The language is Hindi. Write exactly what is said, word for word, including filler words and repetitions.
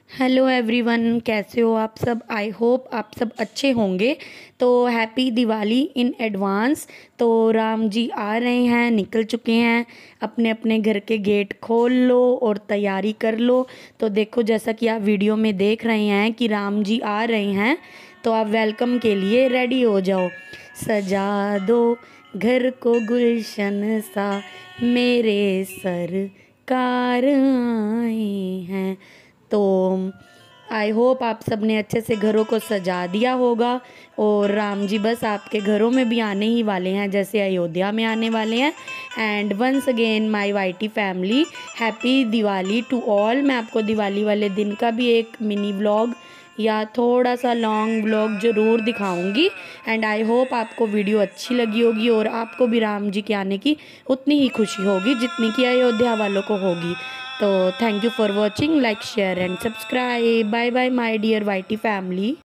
हेलो एवरीवन, कैसे हो आप सब। आई होप आप सब अच्छे होंगे। तो हैप्पी दिवाली इन एडवांस। तो राम जी आ रहे हैं, निकल चुके हैं। अपने अपने घर के गेट खोल लो और तैयारी कर लो। तो देखो, जैसा कि आप वीडियो में देख रहे हैं कि राम जी आ रहे हैं, तो आप वेलकम के लिए रेडी हो जाओ। सजा दो घर को गुलशन सा, मेरे सरकार आए हैं। तो आई होप आप सब ने अच्छे से घरों को सजा दिया होगा। और राम जी बस आपके घरों में भी आने ही वाले हैं, जैसे अयोध्या में आने वाले हैं। And once again my YT family, happy Diwali to all. मैं आपको दिवाली वाले दिन का भी एक मिनी व्लॉग या थोड़ा सा लॉन्ग व्लॉग ज़रूर दिखाऊंगी। एंड आई होप आपको वीडियो अच्छी लगी होगी और आपको भी राम जी के आने की उतनी ही खुशी होगी जितनी कि अयोध्या वालों को होगी। तो thank you for watching, like share and subscribe. Bye bye my dear YT family.